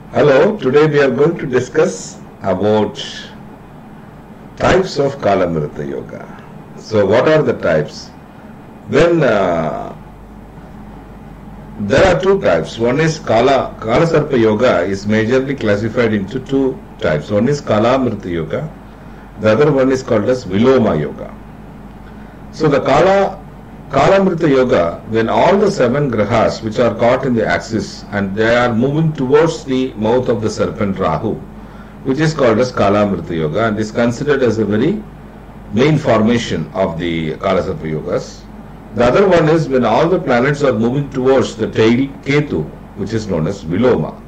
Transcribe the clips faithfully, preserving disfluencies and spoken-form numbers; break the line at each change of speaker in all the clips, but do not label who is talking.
Hello, today we are going to discuss about types of Kāla Yoga. So what are the types? Then uh, there are two types. One is Kāla, Kalasarpayoga is majorly classified into two types. One is Kāla Yoga, the other one is called as Viloma Yoga. So the Kāla Kāla Yoga, when all the seven grahas which are caught in the axis and they are moving towards the mouth of the serpent Rāhu, which is called as Kāla Yoga, and is considered as a very main formation of the Kalasarpayogas. The other one is when all the planets are moving towards the tail Ketu, which is known as Viloma.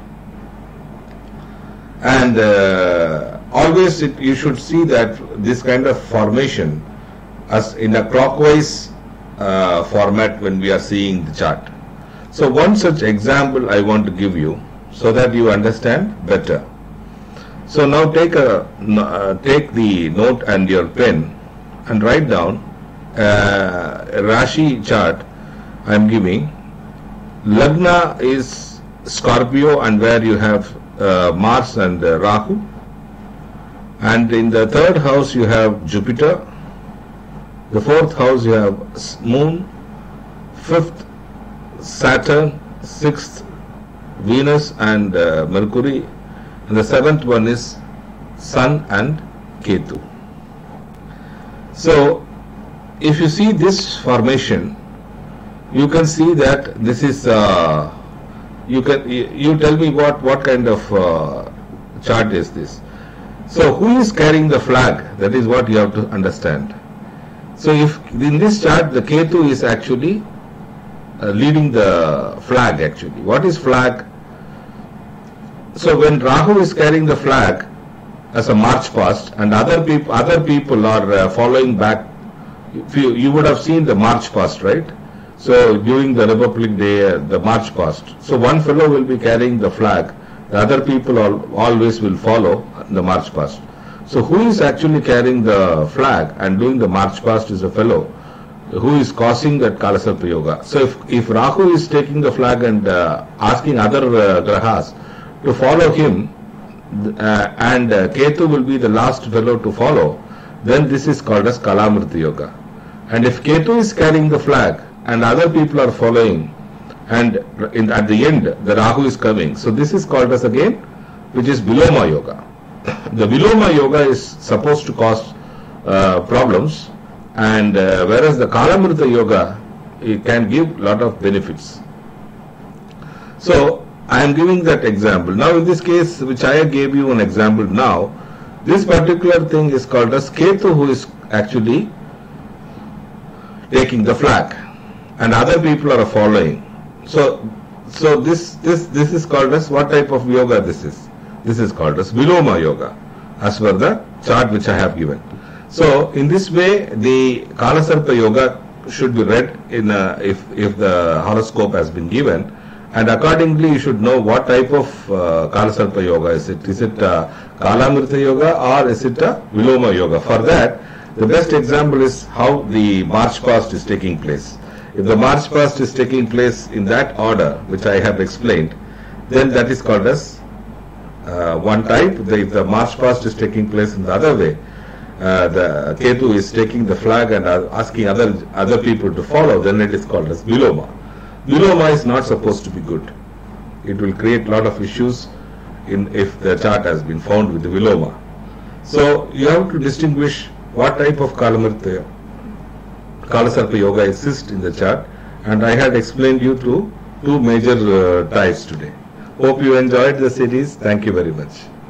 And uh, always it, you should see that this kind of formation as in a clockwise Uh, format when we are seeing the chart. So one such example I want to give you so that you understand better. So now take a uh, take the note and your pen and write down uh, a Rashi chart I am giving. Lagna is Scorpio, and where you have uh, Mars and uh, Rahu, and in the third house you have Jupiter. The fourth house you have Moon, fifth Saturn, sixth Venus and uh, Mercury, and the seventh one is Sun and Ketu. So if you see this formation, you can see that this is uh, you can you tell me what what kind of uh, chart is this. So who is carrying the flag? That is what you have to understand. So if in this chart the Ketu is actually uh, leading the flag actually. What is flag? So when Rahu is carrying the flag as a march past and other people other people are uh, following back, you, you would have seen the march past, right? So during the Republic Day, uh, the march past. So one fellow will be carrying the flag, the other people all, always will follow the march past. So who is actually carrying the flag and doing the march past is a fellow who is causing that Kalasarpayoga. So if, if Rahu is taking the flag and uh, asking other uh, grahas to follow him uh, and uh, Ketu will be the last fellow to follow, then this is called as Kāla Yoga. And if Ketu is carrying the flag and other people are following, and in, at the end the Rahu is coming, so this is called as again, which is Viloma Yoga. The Viloma Yoga is supposed to cause uh, problems, and uh, whereas the Kāla Yoga, it can give lot of benefits. So I am giving that example. Now in this case, which I gave you an example now, this particular thing is called as Ketu, who is actually taking the flag and other people are following. So so this this this is called as, what type of yoga this is? This is called as Viloma Yoga, as per the chart which I have given. So in this way, the Kalasarpayoga should be read in a, if if the horoscope has been given, and accordingly you should know what type of uh, Kalasarpayoga is it. Is it uh, Kāla Yoga or is it a Viloma Yoga? For that, the best example is how the march past is taking place. If the march past is taking place in that order which I have explained, then that is called as Uh, one type. The, if the march past is taking place in the other way, uh, the Ketu is taking the flag and uh, asking other other people to follow, then it is called as Viloma. Viloma is not supposed to be good. It will create lot of issues in if the chart has been found with the Viloma. So you have to distinguish what type of Kalasarpayoga exists in the chart, and I had explained you through two major uh, types today. Hope you enjoyed the series. Thank you very much.